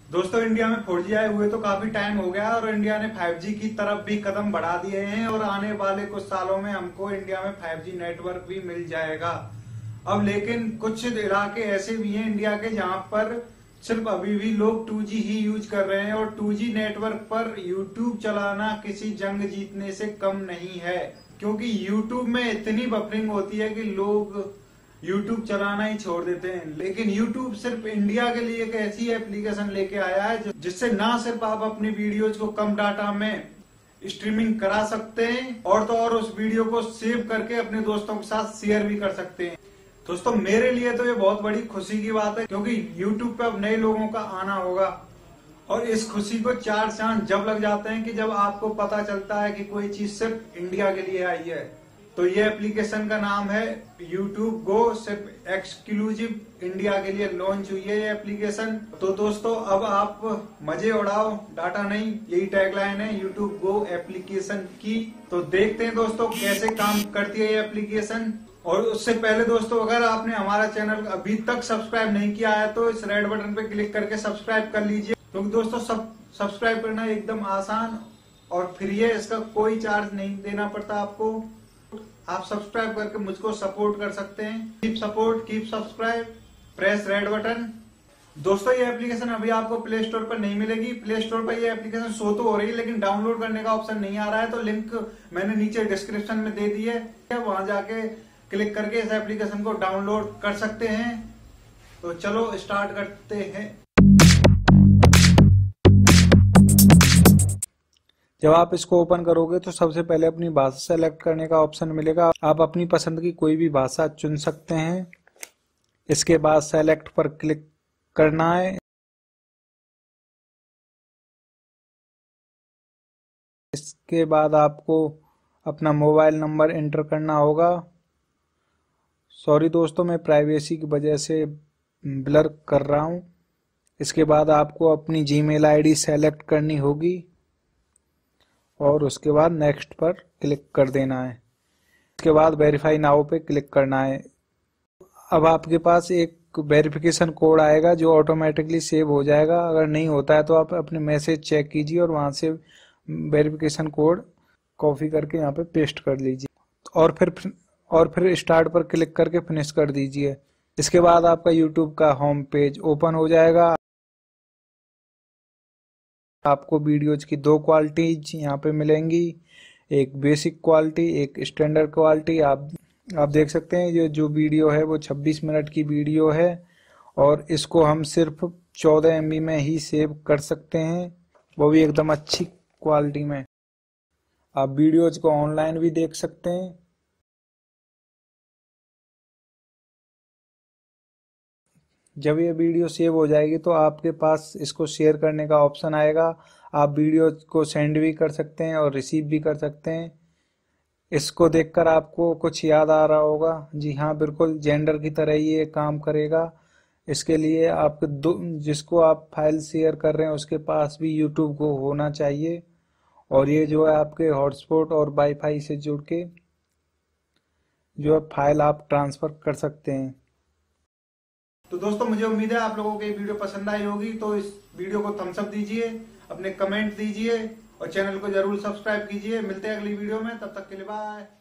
दोस्तों इंडिया में 4G आए हुए तो काफी टाइम हो गया और इंडिया ने 5G की तरफ भी कदम बढ़ा दिए हैं और आने वाले कुछ सालों में हमको इंडिया में 5G नेटवर्क भी मिल जाएगा। अब लेकिन कुछ इलाके ऐसे भी हैं इंडिया के जहां पर सिर्फ अभी भी लोग 2G ही यूज कर रहे हैं और 2G नेटवर्क पर YouTube चलाना किसी जंग जीतने से कम नहीं है, क्योंकि YouTube में इतनी बफरिंग होती है कि लोग YouTube चलाना ही छोड़ देते हैं। लेकिन YouTube सिर्फ इंडिया के लिए एक ऐसी एप्लीकेशन लेके आया है जिससे ना सिर्फ आप अपनी वीडियोज को कम डाटा में स्ट्रीमिंग करा सकते हैं और तो और उस वीडियो को सेव करके अपने दोस्तों के साथ शेयर भी कर सकते हैं। दोस्तों मेरे लिए तो ये बहुत बड़ी खुशी की बात है, क्योंकि YouTube पे अब नए लोगों का आना होगा और इस खुशी को चार चांद जब लग जाते हैं कि जब आपको पता चलता है कि कोई चीज सिर्फ इंडिया के लिए आई है। तो ये एप्लीकेशन का नाम है YouTube Go, सिर्फ एक्सक्लूसिव इंडिया के लिए लॉन्च हुई है ये एप्लीकेशन। तो दोस्तों अब आप मजे उड़ाओ, डाटा नहीं, यही टैगलाइन है YouTube Go एप्लीकेशन की। तो देखते हैं दोस्तों कैसे काम करती है ये एप्लीकेशन। और उससे पहले दोस्तों अगर आपने हमारा चैनल अभी तक सब्सक्राइब नहीं किया है तो इस रेड बटन पे क्लिक करके सब्सक्राइब कर लीजिए, क्योंकि दोस्तों सब्सक्राइब करना एकदम आसान और फ्री है, इसका कोई चार्ज नहीं देना पड़ता आपको। आप सब्सक्राइब करके मुझको सपोर्ट कर सकते हैं। Keep support, keep subscribe, press red button. दोस्तों ये एप्लीकेशन अभी आपको प्ले स्टोर पर नहीं मिलेगी। प्ले स्टोर पर ये एप्लीकेशन शो तो हो रही है लेकिन डाउनलोड करने का ऑप्शन नहीं आ रहा है, तो लिंक मैंने नीचे डिस्क्रिप्शन में दे दी है, वहां जाके क्लिक करके इस एप्लीकेशन को डाउनलोड कर सकते हैं। तो चलो स्टार्ट करते हैं। जब आप इसको ओपन करोगे तो सबसे पहले अपनी भाषा सेलेक्ट करने का ऑप्शन मिलेगा। आप अपनी पसंद की कोई भी भाषा चुन सकते हैं। इसके बाद सेलेक्ट पर क्लिक करना है। इसके बाद आपको अपना मोबाइल नंबर एंटर करना होगा। सॉरी दोस्तों, मैं प्राइवेसी की वजह से ब्लर कर रहा हूं। इसके बाद आपको अपनी जीमेल आईडी सेलेक्ट करनी होगी और उसके बाद नेक्स्ट पर क्लिक कर देना है। इसके बाद वेरीफाई नाउ पे क्लिक करना है। अब आपके पास एक वेरिफिकेशन कोड आएगा जो ऑटोमेटिकली सेव हो जाएगा। अगर नहीं होता है तो आप अपने मैसेज चेक कीजिए और वहां से वेरिफिकेशन कोड कॉपी करके यहाँ पे पेस्ट कर लीजिए और फिर स्टार्ट पर क्लिक करके फिनिश कर दीजिए। इसके बाद आपका यूट्यूब का होम पेज ओपन हो जाएगा। आपको वीडियोज की दो क्वालिटीज यहाँ पे मिलेंगी, एक बेसिक क्वालिटी, एक स्टैंडर्ड क्वालिटी। आप देख सकते हैं ये जो वीडियो है वो 26 मिनट की वीडियो है और इसको हम सिर्फ 14 MB में ही सेव कर सकते हैं, वो भी एकदम अच्छी क्वालिटी में। आप वीडियोज को ऑनलाइन भी देख सकते हैं। जब ये वीडियो सेव हो जाएगी तो आपके पास इसको शेयर करने का ऑप्शन आएगा। आप वीडियो को सेंड भी कर सकते हैं और रिसीव भी कर सकते हैं। इसको देखकर आपको कुछ याद आ रहा होगा, जी हाँ बिल्कुल जेंडर की तरह ही ये काम करेगा। इसके लिए आपके जिसको आप फाइल शेयर कर रहे हैं उसके पास भी यूट्यूब को होना चाहिए और ये जो है आपके हॉटस्पॉट और वाईफाई से जुड़ के जो है फाइल आप ट्रांसफर कर सकते हैं। तो दोस्तों मुझे उम्मीद है आप लोगों को ये वीडियो पसंद आई होगी, तो इस वीडियो को थम्स अप दीजिए, अपने कमेंट दीजिए और चैनल को जरूर सब्सक्राइब कीजिए। मिलते हैं अगली वीडियो में, तब तक के लिए बाय।